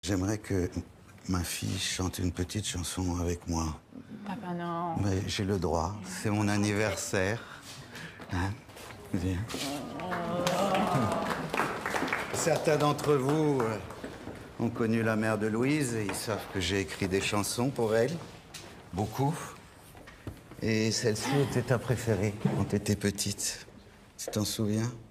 J'aimerais que ma fille chante une petite chanson avec moi. Papa, non. Mais j'ai le droit. C'est mon anniversaire. Hein? Viens. Certains d'entre vous ont connu la mère de Louise et ils savent que j'ai écrit des chansons pour elle. Beaucoup. Et celle-ci était ta préférée quand t'étais petite. Tu t'en souviens?